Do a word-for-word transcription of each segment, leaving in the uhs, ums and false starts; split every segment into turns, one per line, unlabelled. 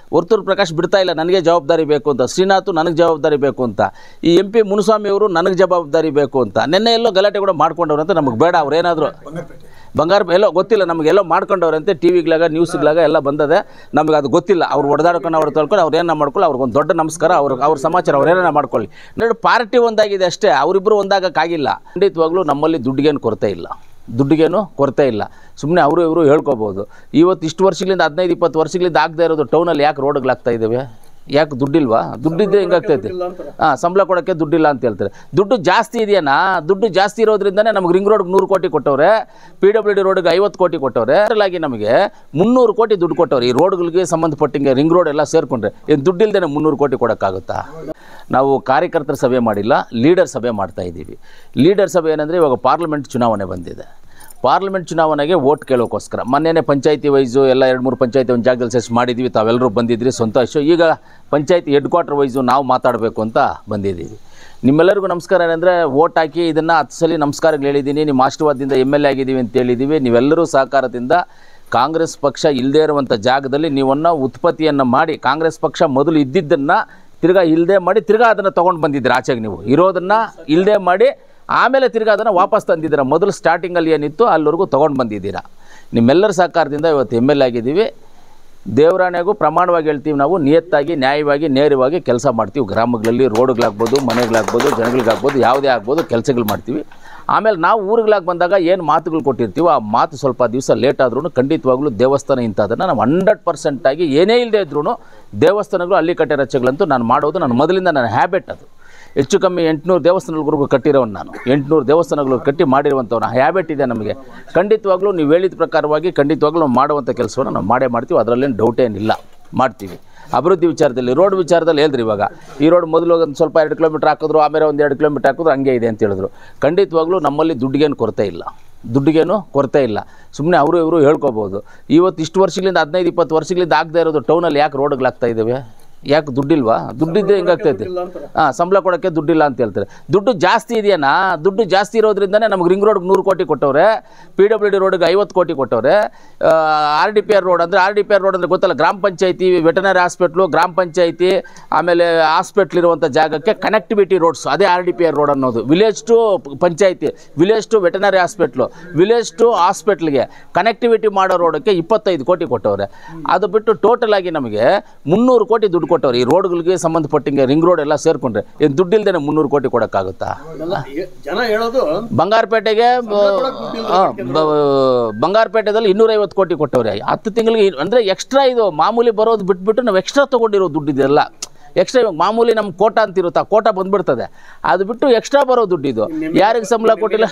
ವರ್ತೂರು ಪ್ರಕಾಶ್ ಬಿಡ್ತಾ ಇಲ್ಲ ನನಗೆ ಜವಾಬ್ದಾರಿ ಬೇಕು ಅಂತ, ಶ್ರೀನಾಥ್ ನನಗೆ ಜವಾಬ್ದಾರಿ ಬೇಕು ಅಂತ, ಈ ಎಂ ಪಿ ಮುನುಸ್ವಾಮಿ ಅವರು ನನಗೆ ಜವಾಬ್ದಾರಿ ಬೇಕು ಅಂತ. ನಿನ್ನೆ ಎಲ್ಲೋ ಗಲಾಟೆ ಕೂಡ ಮಾಡ್ಕೊಂಡವ್ರಂತೆ, ನಮಗೆ ಬೇಡ ಅವ್ರೇನಾದರೂ ಬಂಗಾರ ಎಲ್ಲೋ ಗೊತ್ತಿಲ್ಲ ನಮಗೆಲ್ಲೋ ಮಾಡ್ಕೊಂಡವ್ರಂತೆ, ಟಿ ವಿಗಳಾಗ ನ್ಯೂಸ್ಗಳಾಗ ಎಲ್ಲ ಬಂದದೆ, ನಮಗೆ ಅದು ಗೊತ್ತಿಲ್ಲ. ಅವ್ರು ಹೊಡೆದಾಡ್ಕೊಂಡು ಅವ್ರು ತೊಳ್ಕೊಂಡು ಅವ್ರು ಏನ ಮಾಡ್ಕೊಳ್ಳಿ, ಅವ್ರಿಗೊಂದು ದೊಡ್ಡ ನಮಸ್ಕಾರ, ಅವ್ರ ಅವ್ರ ಸಮಾಚಾರ ಅವ್ರೇನ ಮಾಡ್ಕೊಳ್ಳಿ. ನೋಡಿ ಪಾರ್ಟಿ ಒಂದಾಗಿದೆ ಅಷ್ಟೇ, ಅವರಿಬ್ಬರು ಒಂದಾಗಕ್ಕಾಗಿಲ್ಲ. ಖಂಡಿತವಾಗ್ಲೂ ನಮ್ಮಲ್ಲಿ ದುಡ್ಡಿಗೇನು ಕೊರತೆ ಇಲ್ಲ, ದುಡ್ಡಿಗೇನು ಕೊರತೆ ಇಲ್ಲ. ಸುಮ್ಮನೆ ಅವರು ಇವರು ಹೇಳ್ಕೊಬೋದು. ಇವತ್ತು ಇಷ್ಟು ವರ್ಷಗಳಿಂದ ಹದಿನೈದು ಇಪ್ಪತ್ತು ವರ್ಷಗಳಿಂದ ಆಗದೆ ಇರೋದು ಟೌನಲ್ಲಿ ಯಾಕೆ ರೋಡ್ಗಳಾಗ್ತಾ ಇದ್ದಾವೆ? ಯಾಕೆ ದುಡ್ಡಿಲ್ವಾ? ದುಡ್ಡಿದ್ದರೆ ಹೆಂಗಾಗ್ತೈತಿ? ಹಾಂ, ಸಂಬಳ ಕೊಡೋಕ್ಕೆ ದುಡ್ಡಿಲ್ಲ ಅಂತ ಹೇಳ್ತಾರೆ. ದುಡ್ಡು ಜಾಸ್ತಿ ಇದೆಯಾ? ದುಡ್ಡು ಜಾಸ್ತಿ ಇರೋದ್ರಿಂದನೇ ನಮಗೆ ರಿಂಗ್ ರೋಡ್ಗೆ ನೂರು ಕೋಟಿ ಕೊಟ್ಟವ್ರೆ, ಪಿ ಡಬ್ಲ್ಯೂ ಡಿ ರೋಡ್ಗೆ ಐವತ್ತು ಕೋಟಿ ಕೊಟ್ಟವ್ರೆ, ಆಗಿ ನಮಗೆ ಮುನ್ನೂರು ಕೋಟಿ ದುಡ್ಡು ಕೊಟ್ಟವ್ರೆ. ಈ ರೋಡ್ಗಳಿಗೆ ಸಂಬಂಧಪಟ್ಟಂಗೆ ರಿಂಗ್ ರೋಡ್ ಎಲ್ಲ ಸೇರಿಕೊಂಡ್ರೆ ಏನು ದುಡ್ಡಿಲ್ದೇ ಮುನ್ನೂರು ಕೋಟಿ ಕೊಡೋಕ್ಕಾಗುತ್ತಾ? ನಾವು ಕಾರ್ಯಕರ್ತರ ಸಭೆ ಮಾಡಿಲ್ಲ, ಲೀಡರ್ ಸಭೆ ಮಾಡ್ತಾ ಇದ್ದೀವಿ. ಲೀಡರ್ ಸಭೆ ಏನಂದರೆ ಇವಾಗ ಪಾರ್ಲಿಮೆಂಟ್ ಚುನಾವಣೆ ಬಂದಿದೆ. ಪಾರ್ಲಿಮೆಂಟ್ ಚುನಾವಣೆಗೆ ವೋಟ್ ಕೇಳೋಕ್ಕೋಸ್ಕರ ಮೊನ್ನೆ ಪಂಚಾಯತಿ ವೈಸು ಎಲ್ಲ ಎರಡು ಮೂರು ಪಂಚಾಯತಿ ಒಂದು ಜಾಗದಲ್ಲಿ ಸೆಸ್ ಮಾಡಿದ್ದೀವಿ. ತಾವೆಲ್ಲರೂ ಬಂದಿದ್ರಿ, ಸಂತೋಷ. ಈಗ ಪಂಚಾಯತಿ ಹೆಡ್ ಕ್ವಾರ್ಟರ್ ವೈಸು ನಾವು ಮಾತಾಡಬೇಕು ಅಂತ ಬಂದಿದ್ದೀವಿ. ನಿಮ್ಮೆಲ್ಲರಿಗೂ ನಮಸ್ಕಾರ. ಏನಂದರೆ ವೋಟ್ ಹಾಕಿ ಇದನ್ನು ಹತ್ತು ಸಲ ನಮಸ್ಕಾರಗಳು ಹೇಳಿದ್ದೀನಿ. ನಿಮ್ಮ ಆಶೀರ್ವಾದದಿಂದ ಎಮ್ ಎಲ್ ಎ ಆಗಿದ್ದೀವಿ ಅಂತ ಹೇಳಿದ್ದೀವಿ. ನೀವೆಲ್ಲರೂ ಸಹಕಾರದಿಂದ ಕಾಂಗ್ರೆಸ್ ಪಕ್ಷ ಇಲ್ಲದೇ ಇರುವಂಥ ಜಾಗದಲ್ಲಿ ನೀವನ್ನು ಉತ್ಪತ್ತಿಯನ್ನು ಮಾಡಿ, ಕಾಂಗ್ರೆಸ್ ಪಕ್ಷ ಮೊದಲು ಇದ್ದಿದ್ದನ್ನು ತಿರ್ಗಾ ಇಲ್ಲದೆ ಮಾಡಿ ತಿರ್ಗಾ ಅದನ್ನು ತೊಗೊಂಡು ಬಂದಿದ್ದೀರಿ ಆಚೆಗೆ. ನೀವು ಇರೋದನ್ನು ಇಲ್ಲದೆ ಮಾಡಿ ಆಮೇಲೆ ತಿರ್ಗಾ ಅದನ್ನು ವಾಪಸ್ ತಂದಿದ್ದೀರಾ. ಮೊದಲು ಸ್ಟಾರ್ಟಿಂಗಲ್ಲಿ ಏನಿತ್ತು ಅಲ್ಲಿವರೆಗೂ ತೊಗೊಂಡು ಬಂದಿದ್ದೀರಾ. ನಿಮ್ಮೆಲ್ಲರ ಸಹಕಾರದಿಂದ ಇವತ್ತು ಎಮ್ ಎಲ್ ಎ ಆಗಿದ್ದೀವಿ. ದೇವರಾಣೆಗೂ ಪ್ರಮಾಣವಾಗಿ ಹೇಳ್ತೀವಿ, ನಾವು ನಿಯತ್ತಾಗಿ ನ್ಯಾಯವಾಗಿ ನೇರವಾಗಿ ಕೆಲಸ ಮಾಡ್ತೀವಿ. ಗ್ರಾಮಗಳಲ್ಲಿ ರೋಡ್ಗಳಾಗ್ಬೋದು, ಮನೆಗಳಾಗ್ಬೋದು, ಜನಗಳಿಗಾಗ್ಬೋದು, ಯಾವುದೇ ಆಗ್ಬೋದು ಕೆಲಸಗಳು ಮಾಡ್ತೀವಿ. ಆಮೇಲೆ ನಾವು ಊರುಗಳಾಗಿ ಬಂದಾಗ ಏನು ಮಾತುಗಳು ಕೊಟ್ಟಿರ್ತೀವೋ ಆ ಮಾತು ಸ್ವಲ್ಪ ದಿವಸ ಲೇಟ್ ಆದ್ರೂ ಖಂಡಿತವಾಗ್ಲೂ ದೇವಸ್ಥಾನ ಇಂಥದನ್ನು ನಾವು ಹಂಡ್ರೆಡ್ ಪರ್ಸೆಂಟಾಗಿ ಏನೇ ಇಲ್ಲದೆ ಇದ್ರೂ ದೇವಸ್ಥಾನಗಳು ಅಲ್ಲಿ ಕಟ್ಟೆ ರಚೆಗಳಂತೂ ನಾನು ಮಾಡೋದು ನನ್ನ ಮೊದಲಿಂದ ನನ್ನ ಹ್ಯಾಬಿಟ್. ಅದು ಹೆಚ್ಚು ಕಮ್ಮಿ ಎಂಟುನೂರು ದೇವಸ್ಥಾನಗಳಿಗೂ ಕಟ್ಟಿರೋನು ನಾನು. ಎಂಟುನೂರು ದೇವಸ್ಥಾನಗಳು ಕಟ್ಟಿ ಮಾಡಿರುವಂಥವ್ರು ಹ್ಯಾಬಿಟ್ ಇದೆ ನಮಗೆ. ಖಂಡಿತವಾಗ್ಲೂ ನೀವು ಹೇಳಿದ ಪ್ರಕಾರವಾಗಿ ಖಂಡಿತವಾಗ್ಲೂ ನಾವು ಮಾಡುವಂಥ ಕೆಲಸವನ್ನು ನಾವು ಮಾಡೇ ಮಾಡ್ತೀವಿ. ಅದರಲ್ಲೇನು ಡೌಟ್ ಏನಿಲ್ಲ, ಮಾಡ್ತೀವಿ. ಅಭಿವೃದ್ಧಿ ವಿಚಾರದಲ್ಲಿ, ರೋಡ್ ವಿಚಾರದಲ್ಲಿ ಹೇಳಿದ್ರಿ. ಇವಾಗ ಈ ರೋಡ್ ಮೊದಲು ಒಂದು ಸ್ವಲ್ಪ ಎರಡು ಕಿಲೋಮೀಟ್ರ್ ಹಾಕಿದ್ರು, ಆಮೇಲೆ ಒಂದು ಎರಡು ಕಿಲೋಮೀಟ್ರ್ ಹಾಕಿದ್ರು, ಹಂಗೆ ಇದೆ ಅಂತ ಹೇಳಿದ್ರು. ಖಂಡಿತವಾಗ್ಲೂ ನಮ್ಮಲ್ಲಿ ದುಡ್ಡಿಗೇನು ಕೊರತೆ ಇಲ್ಲ, ದುಡ್ಡಿಗೇನು ಕೊರತೆ ಇಲ್ಲ. ಸುಮ್ಮನೆ ಅವರು ಇವರು ಹೇಳ್ಕೊಬೋದು. ಇವತ್ತು ಇಷ್ಟು ವರ್ಷಗಳಿಂದ ಹದಿನೈದು ಇಪ್ಪತ್ತು ವರ್ಷಗಳಿಂದ ಆಗದೆ ಇರೋದು ಟೌನಲ್ಲಿ ಯಾಕೆ ರೋಡ್ಗಳಾಗ್ತಾ ಇದ್ದಾವೆ? ಯಾಕೆ ದುಡ್ಡಿಲ್ವಾ? ದುಡ್ಡಿದ್ದರೆ ಹೆಂಗಾಗ್ತೈತಿ? ಹಾಂ, ಸಂಬಳ ಕೊಡೋಕ್ಕೆ ದುಡ್ಡಿಲ್ಲ ಅಂತ ಹೇಳ್ತಾರೆ. ದುಡ್ಡು ಜಾಸ್ತಿ ಇದೆಯಾ? ದುಡ್ಡು ಜಾಸ್ತಿ ಇರೋದ್ರಿಂದನೇ ನಮಗೆ ರಿಂಗ್ ರೋಡ್ಗೆ ನೂರು ಕೋಟಿ ಕೊಟ್ಟವ್ರೆ, ಪಿ ಡಬ್ಲ್ಯೂ ಡಿ ರೋಡ್ಗೆ ಐವತ್ತು ಕೋಟಿ ಕೊಟ್ಟವ್ರೆ. R D P R road ಅಂದರೆ R D P R road ಅಂದರೆ ಗೊತ್ತಲ್ಲ, ಗ್ರಾಮ ಪಂಚಾಯತಿ, ವೆಟನರಿ ಹಾಸ್ಪಿಟ್ಲು, ಗ್ರಾಮ ಪಂಚಾಯತಿ, ಆಮೇಲೆ ಹಾಸ್ಪಿಟ್ಲ್ ಇರುವಂಥ ಜಾಗಕ್ಕೆ ಕನೆಕ್ಟಿವಿಟಿ ರೋಡ್ಸ್, ಅದೇ R D P R road ಅನ್ನೋದು. Village to panchayat, village to veterinary hospital, village to ಹಾಸ್ಪಿಟ್ಲಿಗೆ ಕನೆಕ್ಟಿವಿಟಿ ಮಾಡೋ ರೋಡಕ್ಕೆ ಇಪ್ಪತ್ತೈದು ಕೋಟಿ ಕೊಟ್ಟವ್ರೆ. ಅದು ಬಿಟ್ಟು ಟೋಟಲ್ ಆಗಿ ನಮಗೆ ಮುನ್ನೂರು ಕೋಟಿ ದುಡ್ಡು ಕೊಟ್ಟವ್ರು. ಈ ರೋಡ್ಗಳಿಗೆ ಸಂಬಂಧಪಟ್ಟಂಗೆ ರಿಂಗ್ ರೋಡ್ ಎಲ್ಲ ಸೇರ್ಕೊಂಡ್ರೆ ಏನು ದುಡ್ಡಿಲ್ದೇನೆ ಮುನ್ನೂರು ಕೋಟಿ ಕೊಡೋಕ್ಕಾಗುತ್ತಾ?
ಜನ ಹೇಳೋದು
ಬಂಗಾರಪೇಟೆಗೆ ಬಂಗಾರಪೇಟೆದಲ್ಲಿ ಇನ್ನೂರೈವತ್ತು ಕೋಟಿ ಕೊಟ್ಟವ್ರೆ ಹತ್ತು ತಿಂಗಳಿಗೆ. ಅಂದರೆ ಎಕ್ಸ್ಟ್ರಾ ಇದು ಮಾಮೂಲಿ ಬರೋದು ಬಿಟ್ಬಿಟ್ಟು ನಾವು ಎಕ್ಸ್ಟ್ರಾ ತೊಗೊಂಡಿರೋ ದುಡ್ಡಿದೆಲ್ಲ ಎಕ್ಸ್ಟ್ರಾ. ಇವಾಗ ಮಾಮೂಲಿ ನಮ್ಮ ಕೋಟ ಅಂತ ಇರುತ್ತೆ, ಆ ಕೋಟ ಬಂದುಬಿಡ್ತದೆ. ಅದು ಬಿಟ್ಟು ಎಕ್ಸ್ಟ್ರಾ ಬರೋ ದುಡ್ಡಿದು ಯಾರಿಗೆ ಸಂಬಳ ಕೊಟ್ಟಿಲ್ಲ,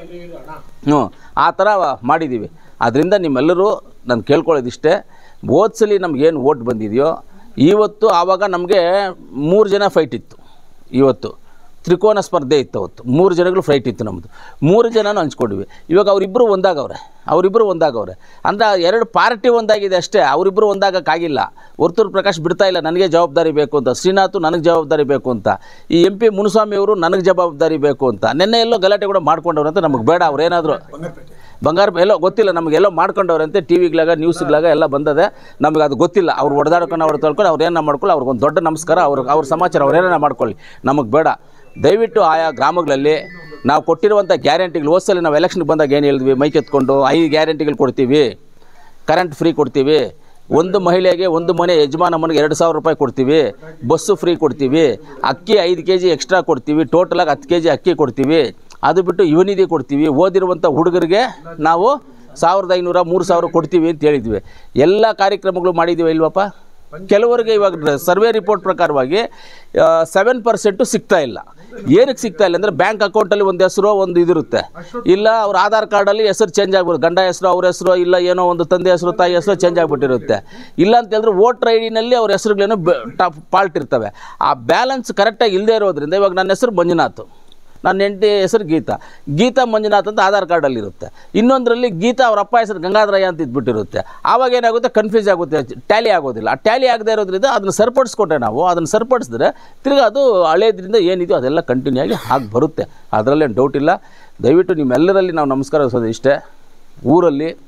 ಹ್ಞೂ ಆ ಥರ ಮಾಡಿದ್ದೀವಿ. ಅದರಿಂದ ನಿಮ್ಮೆಲ್ಲರೂ ನಾನು ಕೇಳ್ಕೊಳ್ಳೋದಿಷ್ಟೇ, ಓದ್ಸಲಿ ನಮಗೇನು ಓಟ್ ಬಂದಿದೆಯೋ ಇವತ್ತು, ಆವಾಗ ನಮಗೆ ಮೂರು ಜನ ಫೈಟ್ ಇತ್ತು. ಇವತ್ತು ತ್ರಿಕೋನ ಸ್ಪರ್ಧೆ ಇತ್ತು. ಅವತ್ತು ಮೂರು ಜನಗಳು ಫೈಟ್ ಇತ್ತು ನಮ್ಮದು. ಮೂರು ಜನನೂ ಹಂಚ್ಕೊಂಡಿವಿ. ಇವಾಗ ಅವರಿಬ್ಬರು ಒಂದಾಗವ್ರೆ, ಅವರಿಬ್ಬರು ಒಂದಾಗವ್ರೆ ಅಂದರೆ ಎರಡು ಪಾರ್ಟಿ ಒಂದಾಗಿದೆ ಅಷ್ಟೇ. ಅವರಿಬ್ಬರು ಒಂದಾಗಕ್ಕಾಗಿಲ್ಲ. ವರ್ತೂರು ಪ್ರಕಾಶ್ ಬಿಡ್ತಾ ಇಲ್ಲ ನನಗೆ ಜವಾಬ್ದಾರಿ ಬೇಕು ಅಂತ, ಶ್ರೀನಾಥ್ ನನಗೆ ಜವಾಬ್ದಾರಿ ಬೇಕು ಅಂತ, ಈ ಎಂ ಪಿ ಮುನುಸ್ವಾಮಿ ಅವರು ನನಗೆ ಜವಾಬ್ದಾರಿ ಬೇಕು ಅಂತ. ನಿನ್ನೆ ಎಲ್ಲೋ ಗಲಾಟೆ ಕೂಡ ಮಾಡ್ಕೊಂಡವ್ರಂತೆ, ನಮಗೆ ಬೇಡ ಅವ್ರೇನಾದರೂ ಬಂಗಾರ ಎಲ್ಲೋ ಗೊತ್ತಿಲ್ಲ, ನಮಗೆಲ್ಲೋ ಮಾಡ್ಕೊಂಡವ್ರಂತೆ, ಟಿ ವಿಗಳಾಗ ನ್ಯೂಸ್ಗಳಾಗ ಎಲ್ಲ ಬಂದದೆ, ನಮಗೆ ಅದು ಗೊತ್ತಿಲ್ಲ. ಅವ್ರು ಹೊಡೆದಾಡ್ಕೊಂಡು ಅವ್ರು ತೊಳ್ಕೊಂಡು ಅವ್ರು ಏನ ಮಾಡ್ಕೊಳ್ಳಿ, ಅವ್ರಿಗೊಂದು ದೊಡ್ಡ ನಮಸ್ಕಾರ, ಅವ್ರ ಅವ್ರ ಸಮಾಚಾರ ಅವ್ರೇನ ಮಾಡ್ಕೊಳ್ಳಿ, ನಮಗೆ ಬೇಡ. ದಯವಿಟ್ಟು ಆಯಾ ಗ್ರಾಮಗಳಲ್ಲಿ ನಾವು ಕೊಟ್ಟಿರುವಂಥ ಗ್ಯಾರಂಟಿಗಳು, ಹೋದ್ಸಲಿ ನಾವು ಎಲೆಕ್ಷನ್ಗೆ ಬಂದಾಗ ಏನು ಹೇಳಿದ್ವಿ, ಮೈಕ್ ಎತ್ಕೊಂಡು ಐದು ಗ್ಯಾರಂಟಿಗಳು ಕೊಡ್ತೀವಿ, ಕರೆಂಟ್ ಫ್ರೀ ಕೊಡ್ತೀವಿ, ಒಂದು ಮಹಿಳೆಗೆ ಒಂದು ಮನೆ ಯಜಮಾನ ಮನೆಗೆ ಎರಡು ಸಾವಿರ ರೂಪಾಯಿ ಕೊಡ್ತೀವಿ, ಬಸ್ಸು ಫ್ರೀ ಕೊಡ್ತೀವಿ, ಅಕ್ಕಿ ಐದು ಕೆ ಜಿ ಎಕ್ಸ್ಟ್ರಾ ಕೊಡ್ತೀವಿ, ಟೋಟಲಾಗಿ ಹತ್ತು ಕೆ ಜಿ ಅಕ್ಕಿ ಕೊಡ್ತೀವಿ, ಅದು ಬಿಟ್ಟು ಯುವನಿಧಿ ಕೊಡ್ತೀವಿ, ಓದಿರುವಂಥ ಹುಡುಗರಿಗೆ ನಾವು ಸಾವಿರದ ಐನೂರ ಮೂರು ಸಾವಿರ ಕೊಡ್ತೀವಿ ಅಂತ ಹೇಳಿದ್ವಿ. ಎಲ್ಲ ಕಾರ್ಯಕ್ರಮಗಳು ಮಾಡಿದ್ದೀವಿ ಇಲ್ವಪ್ಪ? ಕೆಲವರಿಗೆ ಇವಾಗ ಸರ್ವೆ ರಿಪೋರ್ಟ್ ಪ್ರಕಾರವಾಗಿ ಸೆವೆನ್ ಪರ್ಸೆಂಟು ಸಿಗ್ತಾ ಇಲ್ಲ. ಏನಕ್ಕೆ ಸಿಗ್ತಾ ಇಲ್ಲ ಅಂದರೆ ಬ್ಯಾಂಕ್ ಅಕೌಂಟಲ್ಲಿ ಒಂದು ಹೆಸರು ಒಂದು ಇದಿರುತ್ತೆ, ಇಲ್ಲ ಅವ್ರ ಆಧಾರ್ ಕಾರ್ಡಲ್ಲಿ ಹೆಸರು ಚೇಂಜ್ ಆಗ್ಬಿಡುತ್ತೆ, ಗಂಡ ಹೆಸರು ಅವ್ರ ಹೆಸರು, ಇಲ್ಲ ಏನೋ ಒಂದು ತಂದೆ ಹೆಸರು ತಾಯಿ ಹೆಸರು ಚೇಂಜ್ ಆಗಿಬಿಟ್ಟಿರುತ್ತೆ. ಇಲ್ಲ ಅಂತ ಹೇಳಿದ್ರೆ ವೋಟರ್ ಐ ಡಿನಲ್ಲಿ ಅವ್ರ ಹೆಸರುಗಳೇನೋ ಟಾಪ್ ಫಾಲ್ಟ್ ಇರ್ತವೆ. ಆ ಬ್ಯಾಲೆನ್ಸ್ ಕರೆಕ್ಟಾಗಿ ಇಲ್ಲದೆ ಇರೋದ್ರಿಂದ ಇವಾಗ ನನ್ನ ಹೆಸರು ಮಂಜುನಾಥ್, ನನ್ನ ಹೆಂಡತಿ ಹೆಸರು ಗೀತಾ, ಗೀತಾ ಮಂಜುನಾಥ್ ಅಂತ ಆಧಾರ್ ಕಾರ್ಡಲ್ಲಿರುತ್ತೆ. ಇನ್ನೊಂದರಲ್ಲಿ ಗೀತಾ ಅವ್ರ ಅಪ್ಪ ಹೆಸರು ಗಂಗಾಧರಯ್ಯ ಅಂತ ಇದ್ಬಿಟ್ಟಿರುತ್ತೆ. ಆವಾಗ ಏನಾಗುತ್ತೆ, ಕನ್ಫ್ಯೂಸ್ ಆಗುತ್ತೆ, ಟ್ಯಾಲಿ ಆಗೋದಿಲ್ಲ. ಆ ಟ್ಯಾಲಿ ಆಗದೆ ಇರೋದ್ರಿಂದ ಅದನ್ನು ಸರಿಪಡಿಸ್ಕೊಂಡ್ರೆ ನಾವು ಅದನ್ನು ಸರಿಪಡಿಸಿದ್ರೆ ತಿರ್ಗಿ ಅದು ಹಳೇದ್ರಿಂದ ಏನಿದೆಯೋ ಅದೆಲ್ಲ ಕಂಟಿನ್ಯೂ ಆಗಿ ಆಗಿ ಬರುತ್ತೆ. ಅದರಲ್ಲೇನು ಡೌಟ್ ಇಲ್ಲ. ದಯವಿಟ್ಟು ನಿಮ್ಮೆಲ್ಲರಲ್ಲಿ ನಾವು ನಮಸ್ಕಾರ ಇಷ್ಟೇ. ಊರಲ್ಲಿ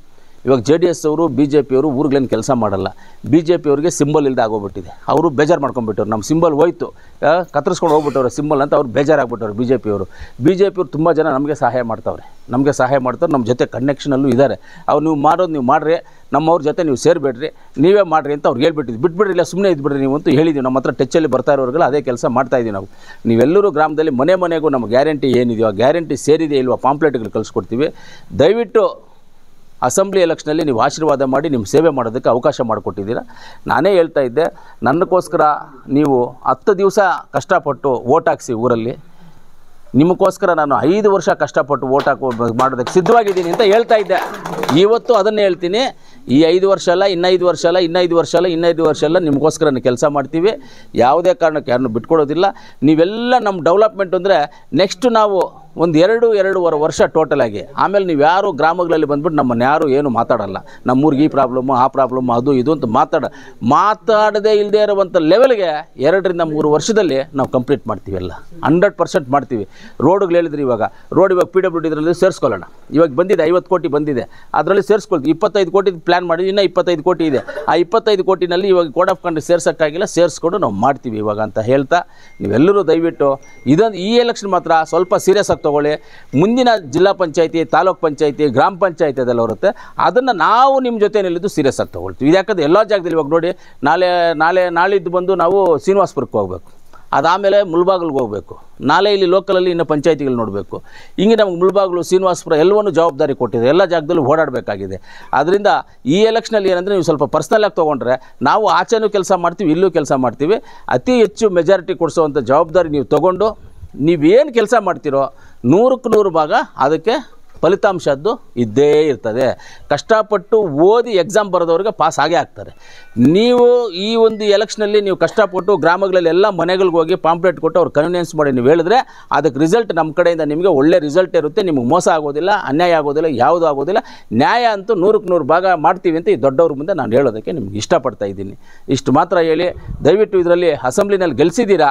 ಇವಾಗ ಜೆ ಡಿ ಎಸ್ ಅವರು ಬಿ ಜೆ ಪಿಯವರು ಊರುಗಳೇನು ಕೆಲಸ ಮಾಡಲ್ಲ. ಬಿ ಜೆ ಪಿಯವ್ರಿಗೆ ಸಿಂಬಲ್ ಇಲ್ಲದೆ ಆಗೋಗ್ಬಿಟ್ಟಿದೆ. ಅವರು ಬೇಜಾರು ಮಾಡ್ಕೊಂಡ್ಬಿಟ್ಟವ್ರು, ನಮ್ಮ ಸಿಂಬಲ್ ಹೋಯ್ತು ಕತ್ತರಿಸ್ಕೊಂಡು ಹೋಗ್ಬಿಟ್ಟವ್ರೆ ಸಿಂಬಲ್ ಅಂತ ಅವ್ರು ಬೇಜಾರಾಗ್ಬಿಟ್ಟವ್ರು ಬಿ ಜೆ ಪಿಯವರು. ಬಿ ಜೆ ಪಿಯವ್ರು ತುಂಬ ಜನ ನಮಗೆ ಸಹಾಯ ಮಾಡ್ತಾವ್ರೆ, ನಮಗೆ ಸಹಾಯ ಮಾಡ್ತಾರೆ, ನಮ್ಮ ಜೊತೆ ಕನೆಕ್ಷನಲ್ಲೂ ಇದ್ದಾರೆ. ಅವ್ರು ನೀವು ಮಾಡೋದು ನೀವು ಮಾಡಿರಿ, ನಮ್ಮವ್ರ ಜೊತೆ ನೀವು ಸೇರಿಬೇಡ್ರಿ, ನೀವೇ ಮಾಡಿರಿ ಅಂತ ಅವ್ರು ಹೇಳ್ಬಿಟ್ಟಿದ್ದು. ಬಿಟ್ಬಿಡ್ರಿ, ಇಲ್ಲ ಸುಮ್ಮನೆ ಇದ್ಬಿಡ್ರಿ ನೀವು ಅಂತ ಹೇಳಿದ್ದೀವಿ. ನಮ್ಮ ಹತ್ರ ಟಚ್ಚಲ್ಲಿ ಬರ್ತಾ ಇರೋರಿಗೆಲ್ಲ ಅದೇ ಕೆಲಸ ಮಾಡ್ತಾಯಿದ್ದೀವಿ ನಾವು. ನೀವೆಲ್ಲರೂ ಗ್ರಾಮದಲ್ಲಿ ಮನೆ ಮನೆಗೂ ನಮ್ಮ ಗ್ಯಾರಂಟಿ ಏನಿದೆಯೋ ಆ ಗ್ಯಾರಂಟಿ ಸೇರಿದೆ ಇಲ್ವಾ ಪಾಂಪ್ಲೆಟ್ಗಳು ಕಳಿಸ್ಕೊಡ್ತೀವಿ. ದಯವಿಟ್ಟು ಅಸೆಂಬ್ಲಿ ಎಲೆಕ್ಷನಲ್ಲಿ ನೀವು ಆಶೀರ್ವಾದ ಮಾಡಿ ನಿಮ್ಮ ಸೇವೆ ಮಾಡೋದಕ್ಕೆ ಅವಕಾಶ ಮಾಡಿಕೊಟ್ಟಿದ್ದೀರಾ. ನಾನೇ ಹೇಳ್ತಾ ಇದ್ದೆ, ನನಗೋಸ್ಕರ ನೀವು ಹತ್ತು ದಿವಸ ಕಷ್ಟಪಟ್ಟು ಓಟ್ ಹಾಕ್ಸಿ ಊರಲ್ಲಿ, ನಿಮಗೋಸ್ಕರ ನಾನು ಐದು ವರ್ಷ ಕಷ್ಟಪಟ್ಟು ಓಟ್ ಹಾಕೋ ಮಾಡೋದಕ್ಕೆ ಸಿದ್ಧವಾಗಿದ್ದೀನಿ ಅಂತ ಹೇಳ್ತಾ ಇದ್ದೆ. ಇವತ್ತು ಅದನ್ನೇ ಹೇಳ್ತೀನಿ, ಈ ಐದು ವರ್ಷ ಅಲ್ಲ, ಇನ್ನೈದು ವರ್ಷ ಅಲ್ಲ, ಇನ್ನೈದು ವರ್ಷ ಅಲ್ಲ, ಇನ್ನೈದು ವರ್ಷ ಅಲ್ಲ, ನಿಮಗೋಸ್ಕರ ಕೆಲಸ ಮಾಡ್ತೀವಿ. ಯಾವುದೇ ಕಾರಣಕ್ಕೆ ಯಾರನ್ನು ಬಿಟ್ಕೊಡೋದಿಲ್ಲ. ನೀವೆಲ್ಲ ನಮ್ಮ ಡೆವಲಪ್ಮೆಂಟ್ ಅಂದರೆ ನೆಕ್ಸ್ಟ್ ನಾವು ಒಂದು ಎರಡು ಎರಡೂವರೆ ವರ್ಷ ಟೋಟಲಾಗಿ, ಆಮೇಲೆ ನೀವು ಯಾರು ಗ್ರಾಮಗಳಲ್ಲಿ ಬಂದ್ಬಿಟ್ಟು ನಮ್ಮನ್ನು ಯಾರು ಏನು ಮಾತಾಡಲ್ಲ. ನಮ್ಮೂರಿಗೆ ಈ ಪ್ರಾಬ್ಲಮ್ಮು ಆ ಪ್ರಾಬ್ಲಮ್ಮು ಅದು ಇದು ಅಂತ ಮಾತಾಡ ಮಾತಾಡದೇ ಇಲ್ಲದೆ ಇರುವಂಥ ಲೆವೆಲ್ಗೆ ಎರಡರಿಂದ ಮೂರು ವರ್ಷದಲ್ಲಿ ನಾವು ಕಂಪ್ಲೀಟ್ ಮಾಡ್ತೀವಿ. ಎಲ್ಲ ಹಂಡ್ರೆಡ್ ಪರ್ಸೆಂಟ್ ಮಾಡ್ತೀವಿ. ರೋಡ್ಗಳು ಹೇಳಿದ್ರಿ, ಇವಾಗ ರೋಡ್ ಇವಾಗ ಪಿ ಡಬ್ಲ್ಯೂ ಡಿ ಇದರಲ್ಲಿ ಸೇರಿಸ್ಕೊಳ್ಳೋಣ. ಇವಾಗ ಬಂದಿದೆ ಐವತ್ತು ಕೋಟಿ ಬಂದಿದೆ, ಅದರಲ್ಲಿ ಸೇರಿಸ್ಕೊಳ್ತೀವಿ. ಇಪ್ಪತ್ತೈದು ಕೋಟಿ ಪ್ಲ್ಯಾನ್ ಮಾಡಿ, ಇನ್ನೂ ಇಪ್ಪತ್ತೈದು ಕೋಟಿ ಇದೆ. ಆ ಇಪ್ಪತ್ತೈದು ಕೋಟಿನಲ್ಲಿ ಇವಾಗ ಕೋಡ್ ಆಫ್ ಕಂಟ್ರಿ ಸೇರ್ಸೋಕ್ಕಾಗಿಲ್ಲ, ಸೇರಿಸ್ಕೊಂಡು ನಾವು ಮಾಡ್ತೀವಿ ಇವಾಗ ಅಂತ ಹೇಳ್ತಾ, ನೀವೆಲ್ಲರೂ ದಯವಿಟ್ಟು ಇದೊಂದು ಈ ಎಲೆಕ್ಷನ್ ಮಾತ್ರ ಸ್ವಲ್ಪ ಸೀರಿಯಸ್ ಆಗಿ ತೊಗೊಳ್ಳಿ. ಮುಂದಿನ ಜಿಲ್ಲಾ ಪಂಚಾಯತಿ, ತಾಲೂಕ್ ಪಂಚಾಯತಿ, ಗ್ರಾಮ ಪಂಚಾಯತಿ ಅದೆಲ್ಲ ಬರುತ್ತೆ, ಅದನ್ನು ನಾವು ನಿಮ್ಮ ಜೊತೆ ನಿಲ್ಲಿದ್ದು ಸೀರಿಯಸ್ ಆಗಿ ತೊಗೊಳ್ತೀವಿ. ಇದು ಯಾಕಂದರೆ ಎಲ್ಲ ಜಾಗದಲ್ಲಿ ಇವಾಗ ನೋಡಿ, ನಾಳೆ ನಾಳೆ ನಾಳಿದ್ದು ಬಂದು ನಾವು ಶ್ರೀನಿವಾಸಪುರಕ್ಕೆ ಹೋಗಬೇಕು, ಅದಾದಮೇಲೆ ಮುಳ್ಬಾಗಿಲಿಗೆ ಹೋಗಬೇಕು, ನಾಳೆ ಇಲ್ಲಿ ಲೋಕಲಲ್ಲಿ ಇನ್ನು ಪಂಚಾಯತಿಗಳು ನೋಡಬೇಕು. ಹಿಂಗೆ ನಮಗೆ ಮುಳ್ಬಾಗಿಲು ಶ್ರೀನಿವಾಸಪುರ ಎಲ್ಲವನ್ನೂ ಜವಾಬ್ದಾರಿ ಕೊಟ್ಟಿದೆ, ಎಲ್ಲ ಜಾಗದಲ್ಲೂ ಓಡಾಡಬೇಕಾಗಿದೆ. ಆದ್ದರಿಂದ ಈ ಎಲೆಕ್ಷನಲ್ಲಿ ಏನಂದರೆ ನೀವು ಸ್ವಲ್ಪ ಪರ್ಸ್ನಲಾಗಿ ತೊಗೊಂಡ್ರೆ ನಾವು ಆಚೆನೂ ಕೆಲಸ ಮಾಡ್ತೀವಿ, ಇಲ್ಲೂ ಕೆಲಸ ಮಾಡ್ತೀವಿ. ಅತಿ ಹೆಚ್ಚು ಮೆಜಾರಿಟಿ ಕೊಡಿಸೋವಂಥ ಜವಾಬ್ದಾರಿ ನೀವು ತೊಗೊಂಡು ನೀವೇನು ಕೆಲಸ ಮಾಡ್ತೀರೋ ನೂರಕ್ಕೆ ನೂರು ಭಾಗ ಅದಕ್ಕೆ ಫಲಿತಾಂಶದ್ದು ಇದ್ದೇ ಇರ್ತದೆ. ಕಷ್ಟಪಟ್ಟು ಓದಿ ಎಕ್ಸಾಮ್ ಬರೆದವ್ರಿಗೆ ಪಾಸ್ ಆಗೇ ಆಗ್ತಾರೆ. ನೀವು ಈ ಒಂದು ಎಲೆಕ್ಷನಲ್ಲಿ ನೀವು ಕಷ್ಟಪಟ್ಟು ಗ್ರಾಮಗಳಲ್ಲಿ ಎಲ್ಲ ಮನೆಗಳಿಗೆ ಹೋಗಿ ಪಾಂಪ್ಲೆಟ್ ಕೊಟ್ಟು ಅವ್ರು ಕನ್ವಿನೆನ್ಸ್ ಮಾಡಿ ನೀವು ಹೇಳಿದ್ರೆ ಅದಕ್ಕೆ ರಿಸಲ್ಟ್ ನಮ್ಮ ಕಡೆಯಿಂದ ನಿಮಗೆ ಒಳ್ಳೆ ರಿಸಲ್ಟ್ ಇರುತ್ತೆ. ನಿಮಗೆ ಮೋಸ ಆಗೋದಿಲ್ಲ, ಅನ್ಯಾಯ ಆಗೋದಿಲ್ಲ, ಯಾವುದೂ ಆಗೋದಿಲ್ಲ. ನ್ಯಾಯ ಅಂತೂ ನೂರಕ್ಕೆ ನೂರು ಭಾಗ ಮಾಡ್ತೀವಿ ಅಂತ ಈ ದೊಡ್ಡವ್ರ ಮುಂದೆ ನಾನು ಹೇಳೋದಕ್ಕೆ ನಿಮ್ಗೆ ಇಷ್ಟಪಡ್ತಾ ಇದ್ದೀನಿ. ಇಷ್ಟು ಮಾತ್ರ ಹೇಳಿ, ದಯವಿಟ್ಟು ಇದರಲ್ಲಿ ಅಸೆಂಬ್ಲಿನಲ್ಲಿ ಗೆಲ್ಲಿಸಿದ್ದೀರಾ,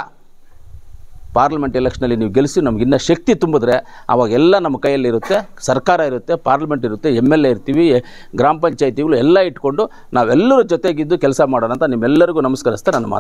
ಪಾರ್ಲಿಮೆಂಟ್ ಎಲೆಕ್ಷನಲ್ಲಿ ನೀವು ಗೆಲ್ಲಿಸಿ ನಮ್ಗೆ ಇನ್ನೂ ಶಕ್ತಿ ತುಂಬಿದ್ರೆ ಅವಾಗೆಲ್ಲ ನಮ್ಮ ಕೈಯಲ್ಲಿರುತ್ತೆ. ಸರ್ಕಾರ ಇರುತ್ತೆ, ಪಾರ್ಲಿಮೆಂಟ್ ಇರುತ್ತೆ, ಎಮ್ ಎಲ್ ಎ ಇರ್ತೀವಿ, ಗ್ರಾಮ ಪಂಚಾಯತಿಗಳು ಎಲ್ಲ ಇಟ್ಕೊಂಡು ನಾವೆಲ್ಲರೂ ಜೊತೆಗಿದ್ದು ಕೆಲಸ ಮಾಡೋಣ ಅಂತ ನಿಮ್ಮೆಲ್ಲರಿಗೂ ನಮಸ್ಕರಿಸ್ತಾ ನನ್ನ ಮಾತು